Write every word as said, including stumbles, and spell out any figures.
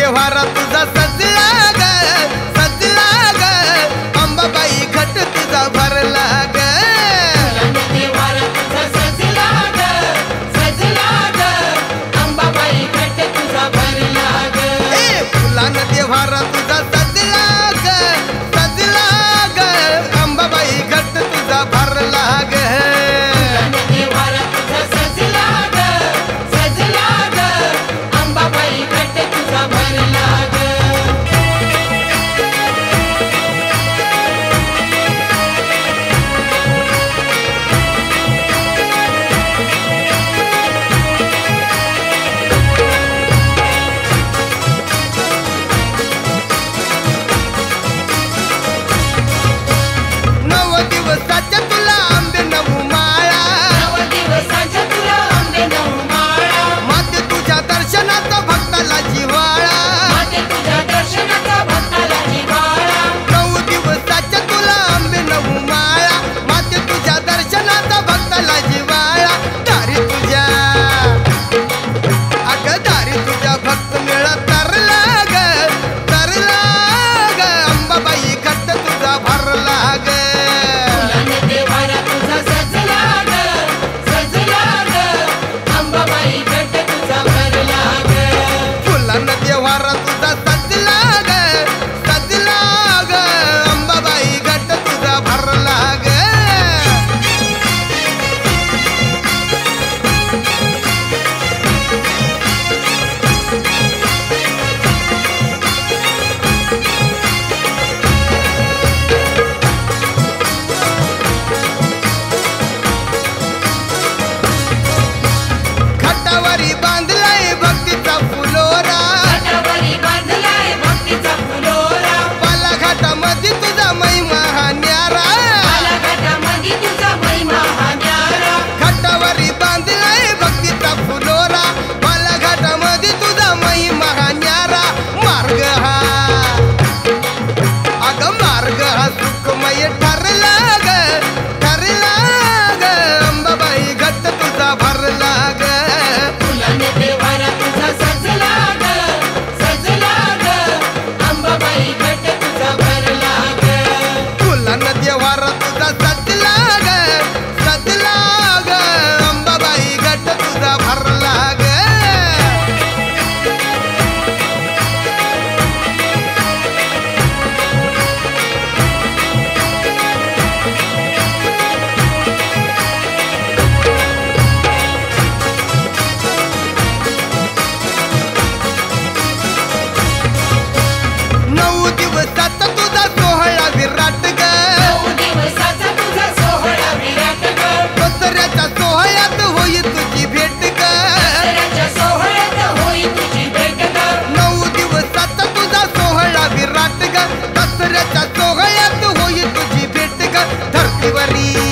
देव्हारा तुझा सजला ग सजला ग अंबाबाई घट तुझा भरला ग देव्हारा तुझा सजला ग सजला ग अंबाबाई घट तुझा भरला ग ए फुलान देव्हारा तुझा सजला ग सजला ग अंबाबाई घट तुझा भरला ग देव्हारा तुझा सजला ग सजला ग अंबाबाई घट तुझा भरला ग नव दिवसाच्या तुला आंबे नऊ माळा नव दिवसाच्या तुला आंबे नऊ माळा माते तुझ्या दर्शनाचा भक्ताला जिव्हाळा माते तुझ्या दर्शनाचा भक्ताला जिव्हाळा नऊ दिवसाच्या तुला आंबे नऊ माळा माते तुझ्या दर्शनाचा भक्ताला जिव्हाळा दारी तुझ्या अग दारी तुझ्या भक्त मेळा तरला ग तरला ग अंबाबाई घट तुझा भरला ग देव्हारा तुझा सजला ग सजला ग अंबाबाई घट तुझा भरला ग फुलानं देव्हारा तुझा सजला ग सजला ग अंबाबाई घट तुझा भरला ग घटावरी बांधलाय भक्तीचा फुलोरा घटावरी बांधलाय भक्तीचा फुलोरा पाला घाटामध्ये तुझा महिमा हा न्यारा आला घटामध्ये तुझा महिमा हा न्यारा घाटावरी बांधलाय भक्तीचा फुलोरा पाला घाटामध्ये तुझा महिमा हा न्यारा मार्ग हा अग मार्ग हा सुखमय ठरला ग ठरला ग अंबाबाई घट तुझा भरला ग फुलाने देव्हारा तुझा सजला ग सजला ग अंबाबाई घट तुझा भरला ग फुलानं देव्हारा तुझा सजला ग सजला ग अंबाबाई घट तुझा भरला ग नऊ दिवसाचा तुझा सोहळा विराट ग नऊ दिवसाचा तुझा सोहळा विराट ग दसऱ्याच्या सोहळ्यात होई तुझी भेट ग दसऱ्याच्या सोहळ्यात होई तुझी भेट ग नऊ दिवसाचा तुझा सोहळा विराट ग दसऱ्याच्या सोहळ्यात होई तुझी भेट ग धरतीवरी